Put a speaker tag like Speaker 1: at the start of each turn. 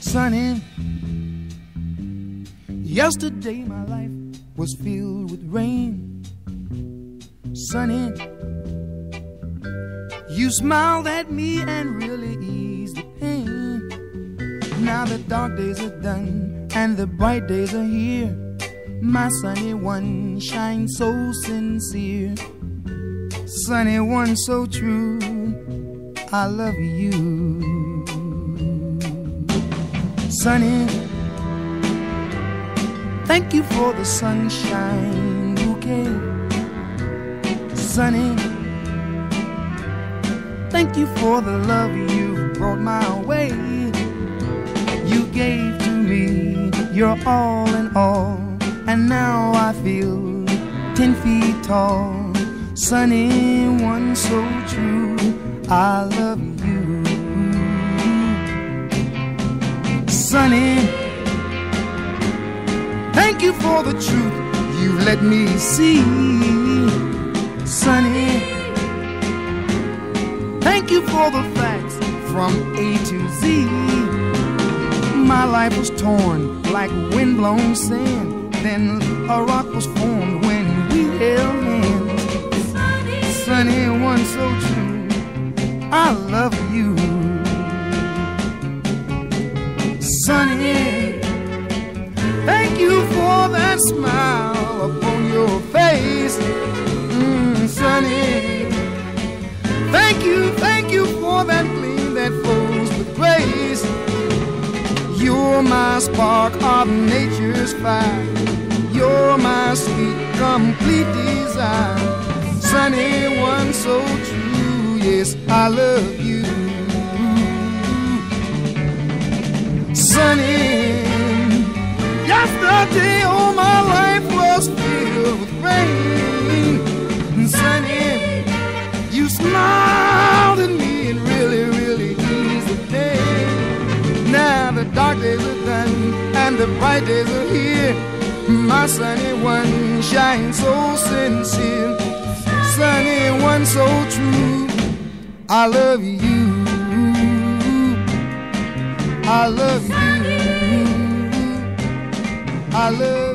Speaker 1: Sunny, yesterday my life was filled with rain. Sunny, you smiled at me and really eased the pain. Now the dark days are done and the bright days are here. My sunny one shines so sincere. Sunny one so true, I love you. Sunny, thank you for the sunshine bouquet. Sunny, thank you for the love you brought my way. You gave to me your all in all, and now I feel 10 feet tall. Sunny one so true, I love you. Sunny, thank you for the truth you let me see. Sunny, thank you for the facts from A to Z. My life was torn like windblown sand, then a rock was formed when we held hands. Sunny one so true, I love you. Sunny, thank you for that smile upon your face. Sunny, thank you for that gleam that flows with grace. You're my spark of nature's fire. You're my sweet, complete desire. Sunny one so true, yes, I love you. Sunny, yesterday all my life was filled with rain. Sunny, you smiled at me and really, really eased the day. Now the dark days are done and the bright days are here. My sunny one shines so sincere. Sunny one so true, I love you. I love you. I love you.